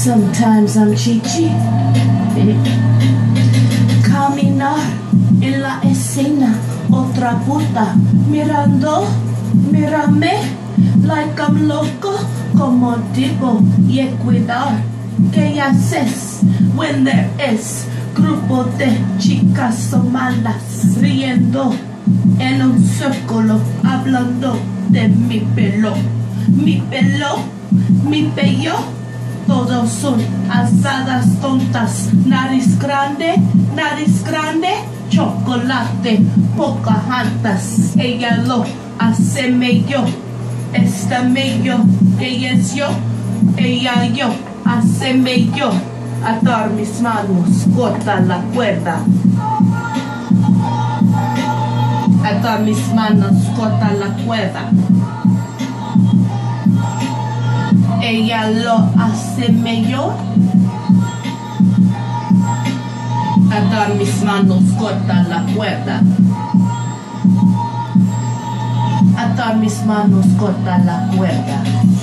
Sometimes I'm chichi. Caminar en la escena, otra puta mirando, mírame, like I'm loco, como digo, y cuidar que haces when there is grupo de chicas o malas riendo en un círculo hablando de mi pelo, mi pello. Todos son asadas tontas, nariz grande, chocolate, Pocahontas. Ella lo hace medio, esta medio, ella es yo, ella yo, hace medio. Atar mis manos, corta la cuerda. Atar mis manos, corta la cuerda. Ella lo hace mejor. Atar mis manos, corta la cuerda. Atar mis manos, corta la cuerda.